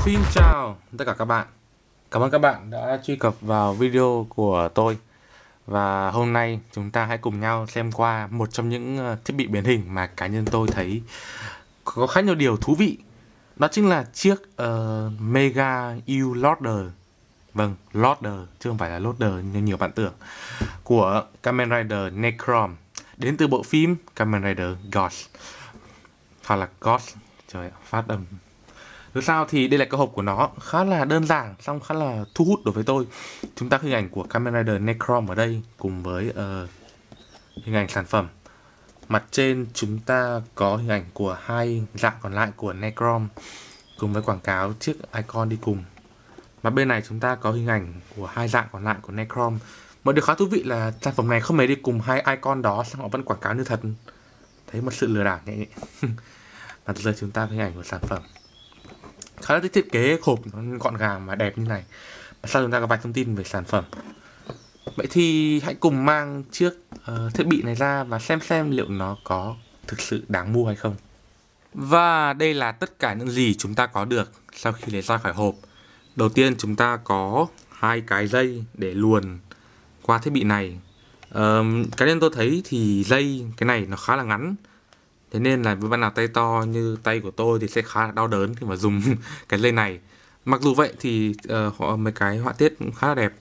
Xin chào tất cả các bạn. Cảm ơn các bạn đã truy cập vào video của tôi. Và hôm nay chúng ta hãy cùng nhau xem qua một trong những thiết bị biến hình mà cá nhân tôi thấy có khá nhiều điều thú vị. Đó chính là chiếc Mega U Loader. Vâng, Loader chứ không phải là Loader như nhiều bạn tưởng, của Kamen Rider Necrom, đến từ bộ phim Kamen Rider Ghost, hoặc là Ghost. Trời, phát âm dù sao thì đây là cái hộp của nó khá là đơn giản, xong khá là thu hút đối với tôi. Chúng ta có hình ảnh của Kamen Rider Necrom ở đây cùng với hình ảnh sản phẩm. Mặt trên chúng ta có hình ảnh của hai dạng còn lại của Necrom cùng với quảng cáo chiếc icon đi cùng. Mặt bên này chúng ta có hình ảnh của hai dạng còn lại của Necrom. Một điều khá thú vị là sản phẩm này không hề đi cùng hai icon đó, xong họ vẫn quảng cáo như thật. Thấy một sự lừa đảo nhẹ nhẹ. Mặt dưới chúng ta có hình ảnh của sản phẩm. Khá là thích thiết kế hộp nó gọn gàng và đẹp như này. Và sau chúng ta có vài thông tin về sản phẩm. Vậy thì hãy cùng mang chiếc thiết bị này ra và xem liệu nó có thực sự đáng mua hay không. Và đây là tất cả những gì chúng ta có được sau khi lấy ra khỏi hộp. Đầu tiên chúng ta có hai cái dây để luồn qua thiết bị này. Cá nhân tôi thấy thì dây cái này nó khá là ngắn. Thế nên là với bạn nào tay to như tay của tôi thì sẽ khá là đau đớn khi mà dùng cái dây này. Mặc dù vậy thì mấy cái họa tiết cũng khá là đẹp.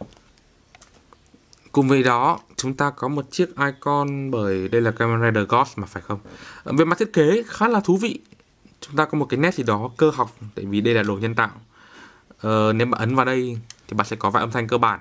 Cùng với đó chúng ta có một chiếc icon, bởi đây là Kamen Rider Ghost mà phải không? Về mặt thiết kế khá là thú vị. Chúng ta có một cái nét gì đó cơ học, tại vì đây là đồ nhân tạo. Nếu bạn ấn vào đây thì bạn sẽ có vài âm thanh cơ bản.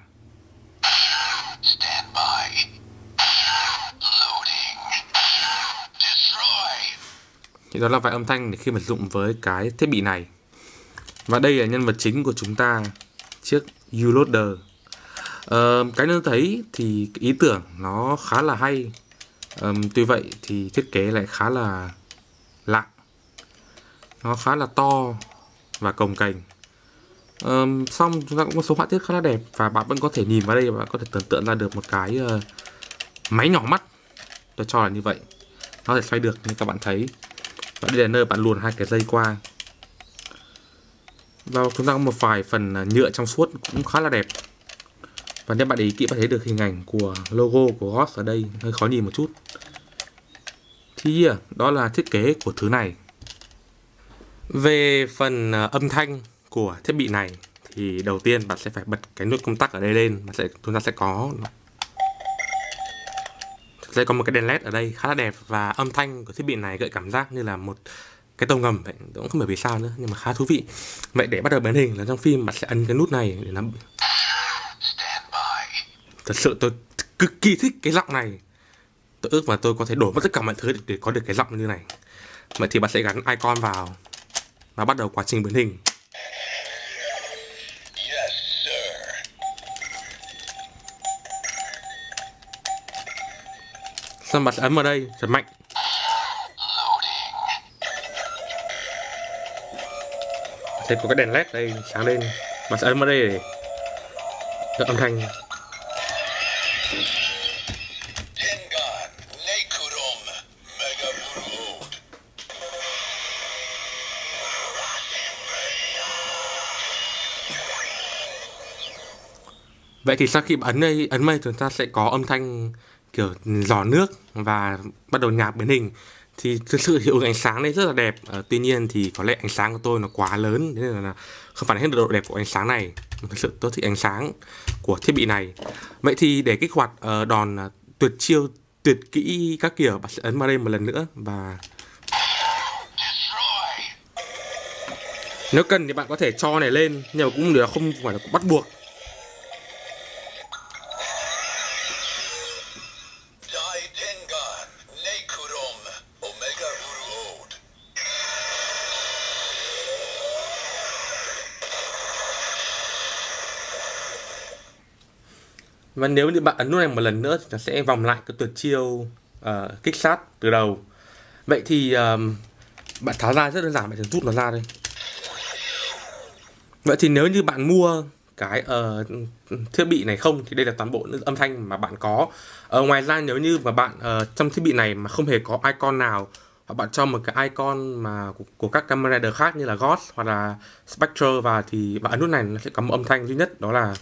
Thì đó là vài âm thanh để khi mà dụng với cái thiết bị này. Và đây là nhân vật chính của chúng ta, chiếc U Loader. Cái nên thấy thì ý tưởng nó khá là hay. Tuy vậy thì thiết kế lại khá là lạ. Nó khá là to và cồng kềnh. Xong chúng ta cũng có số họa tiết khá là đẹp. Và bạn vẫn có thể nhìn vào đây và bạn có thể tưởng tượng ra được một cái máy nhỏ mắt. Tôi cho là như vậy. Nó có thể xoay được như các bạn thấy. Và đây là nơi bạn luồn hai cái dây qua. Và chúng ta có một vài phần nhựa trong suốt cũng khá là đẹp. Và nếu bạn để ý kỹ bạn thấy được hình ảnh của logo của Ghost ở đây, hơi khó nhìn một chút. Thì đó là thiết kế của thứ này. Về phần âm thanh của thiết bị này thì đầu tiên bạn sẽ phải bật cái nút công tắc ở đây lên. Chúng ta sẽ có một cái đèn led ở đây khá là đẹp. Và âm thanh của thiết bị này gợi cảm giác như là một cái tàu ngầm vậy. Tôi cũng không hiểu vì sao nữa, nhưng mà khá thú vị. Vậy để bắt đầu biến hình là trong phim bạn sẽ ấn cái nút này để nó... Thật sự tôi cực kỳ thích cái giọng này. Tôi ước mà tôi có thể đổi mất tất cả mọi thứ để có được cái giọng như này. Vậy thì bạn sẽ gắn icon vào và bắt đầu quá trình biến hình. Xong bạn sẽ ấn vào đây, giật mạnh. Sẽ có cái đèn led đây sáng lên. Bạn sẽ ấn vào đây để được âm thanh. Vậy thì sau khi ấn mây chúng ta sẽ có âm thanh kiểu giò nước và bắt đầu nhạc biến hình. Thì thực sự hiệu ứng ánh sáng đây rất là đẹp. Tuy nhiên thì có lẽ ánh sáng của tôi nó quá lớn, nên là không phản ánh được độ đẹp của ánh sáng này. Thực sự tôi thích ánh sáng của thiết bị này. Vậy thì để kích hoạt đòn tuyệt chiêu tuyệt kỹ các kiểu, bạn sẽ ấn vào đây một lần nữa. Và nếu cần thì bạn có thể cho này lên, nhưng mà cũng không phải là bắt buộc. Và nếu như bạn ấn nút này một lần nữa thì nó sẽ vòng lại cái tuyệt chiêu kích sát từ đầu. Vậy thì bạn tháo ra rất đơn giản, bạn chỉ rút nó ra đây. Vậy thì nếu như bạn mua cái thiết bị này không thì đây là toàn bộ những âm thanh mà bạn có. Ngoài ra nếu như mà bạn trong thiết bị này mà không hề có icon nào hoặc bạn cho một cái icon mà của các Kamen Rider khác như là Ghost hoặc là Spectre vào, thì bạn ấn nút này nó sẽ có một âm thanh duy nhất, đó là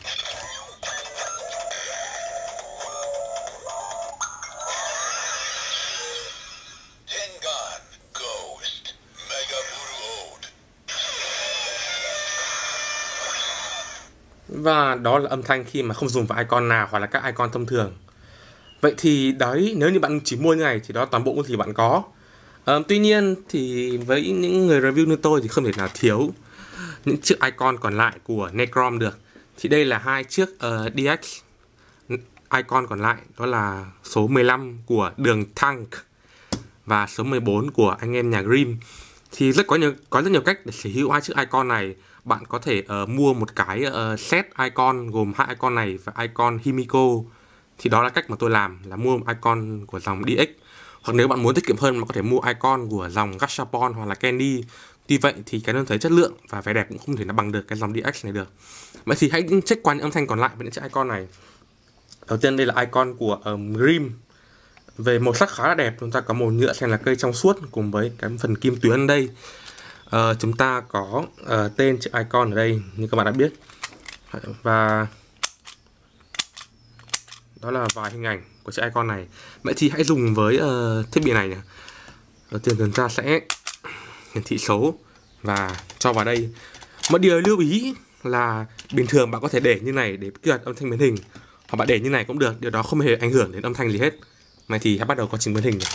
và đó là âm thanh khi mà không dùng vào icon nào hoặc là các icon thông thường. Vậy thì đấy, nếu như bạn chỉ mua như này thì đó toàn bộ những gì bạn có. Tuy nhiên thì với những người review như tôi thì không thể nào thiếu những chiếc icon còn lại của Necrom được. Thì đây là hai chiếc DX icon còn lại, đó là số 15 của đường Tank và số 14 của anh em nhà Grimm. Thì có rất nhiều cách để sở hữu hai chiếc icon này. Bạn có thể mua một cái set icon gồm hai icon này và icon Himiko. Thì đó là cách mà tôi làm, là mua một icon của dòng DX. Hoặc nếu bạn muốn tiết kiệm hơn, bạn có thể mua icon của dòng Gashapon hoặc là Candy. Tuy vậy thì cái đơn thấy chất lượng và vẻ đẹp cũng không thể nào bằng được cái dòng DX này được. Vậy thì hãy check qua những âm thanh còn lại với những chiếc icon này. Đầu tiên đây là icon của Grimm. Về màu sắc khá là đẹp, chúng ta có màu nhựa xanh là cây trong suốt cùng với cái phần kim tuyến ở đây. Chúng ta có tên chiếc icon ở đây như các bạn đã biết, và đó là vài hình ảnh của chiếc icon này. Vậy thì hãy dùng với thiết bị này nhé. Đầu tiên chúng ta sẽ hiển thị số và cho vào đây. Một điều lưu ý là bình thường bạn có thể để như này để kích hoạt âm thanh biến hình, hoặc bạn để như này cũng được, điều đó không hề ảnh hưởng đến âm thanh gì hết. Vậy thì hãy bắt đầu quá trình biến hình này.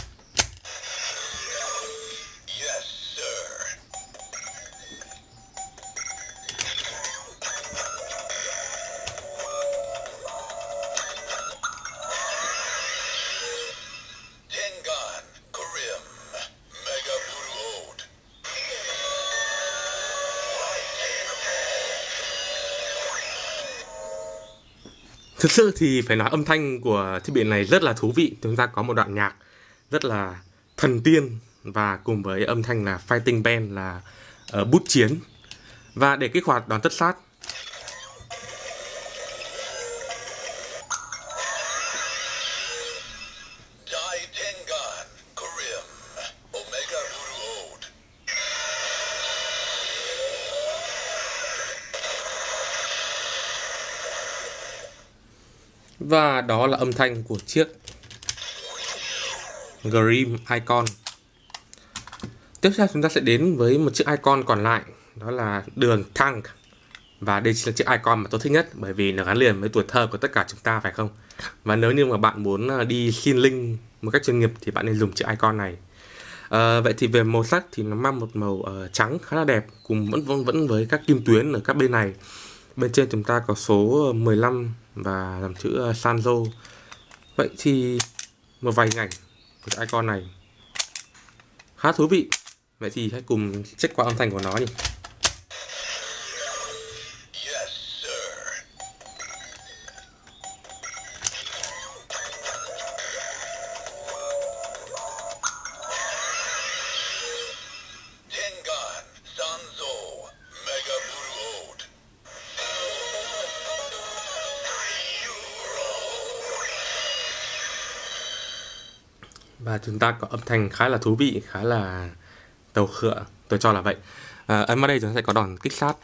Thực sự thì phải nói âm thanh của thiết bị này rất là thú vị. Chúng ta có một đoạn nhạc rất là thần tiên và cùng với âm thanh là Fighting Band, là bút chiến. Và để kích hoạt đòn tất sát, và đó là âm thanh của chiếc Grimm icon. Tiếp theo chúng ta sẽ đến với một chiếc icon còn lại, đó là đường Tank. Và đây chính là chiếc icon mà tôi thích nhất, bởi vì nó gắn liền với tuổi thơ của tất cả chúng ta, phải không? Và nếu như mà bạn muốn đi xin link một cách chuyên nghiệp thì bạn nên dùng chiếc icon này. Vậy thì về màu sắc thì nó mang một màu trắng khá là đẹp, cùng vẫn với các kim tuyến ở các bên này. Bên trên chúng ta có số 15 và dòng chữ Sanzo. Vậy thì một vài hình ảnh của icon này khá thú vị. Vậy thì hãy cùng check qua âm thanh của nó nhỉ. Và chúng ta có âm thanh khá là thú vị, khá là tàu khựa, tôi cho là vậy. Ấn vào đây chúng ta sẽ có đòn kích sát.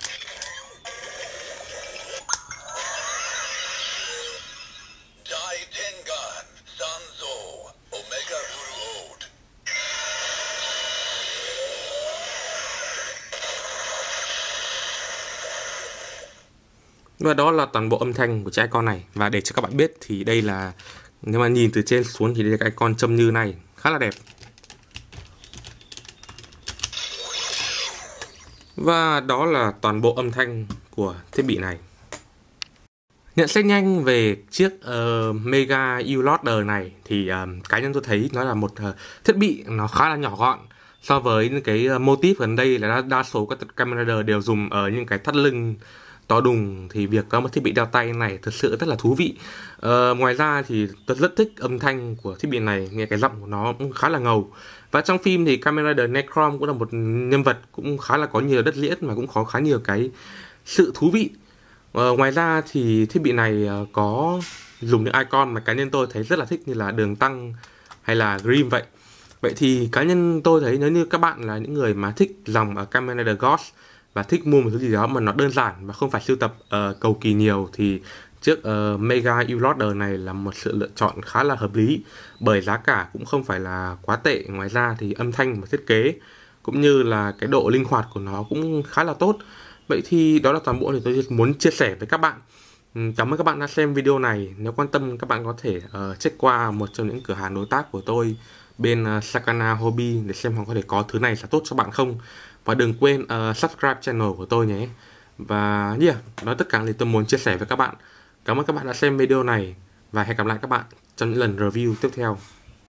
Và đó là toàn bộ âm thanh của chiếc icon này. Và để cho các bạn biết thì đây là, nếu mà nhìn từ trên xuống thì đây là cái icon châm như này, khá là đẹp. Và đó là toàn bộ âm thanh của thiết bị này. Nhận xét nhanh về chiếc Mega U-Loader này thì cá nhân tôi thấy nó là một thiết bị nó khá là nhỏ gọn so với những cái mô típ gần đây là đa số các Kamen Rider đều dùng ở những cái thắt lưng to đùng, thì việc có một thiết bị đeo tay này thực sự rất là thú vị. Ngoài ra thì tôi rất thích âm thanh của thiết bị này, nghe cái giọng của nó cũng khá là ngầu. Và trong phim thì Kamen Rider Necrom cũng là một nhân vật cũng khá là có nhiều đất liễn mà cũng có khá nhiều cái sự thú vị. Ngoài ra thì thiết bị này có dùng những icon mà cá nhân tôi thấy rất là thích, như là đường tăng hay là Grimm vậy. Vậy thì cá nhân tôi thấy nếu như các bạn là những người mà thích dòng Kamen Rider Ghost và thích mua một thứ gì đó mà nó đơn giản và không phải sưu tập cầu kỳ nhiều thì chiếc Mega U-Loader này là một sự lựa chọn khá là hợp lý, bởi giá cả cũng không phải là quá tệ. Ngoài ra thì âm thanh và thiết kế cũng như là cái độ linh hoạt của nó cũng khá là tốt. Vậy thì đó là toàn bộ thì tôi muốn chia sẻ với các bạn. Cảm ơn các bạn đã xem video này. Nếu quan tâm các bạn có thể check qua một trong những cửa hàng đối tác của tôi bên Sakana Hobby để xem họ có thể có thứ này sẽ tốt cho bạn không. Và đừng quên subscribe channel của tôi nhé. Và đó tất cả thì tôi muốn chia sẻ với các bạn. Cảm ơn các bạn đã xem video này và hẹn gặp lại các bạn trong những lần review tiếp theo.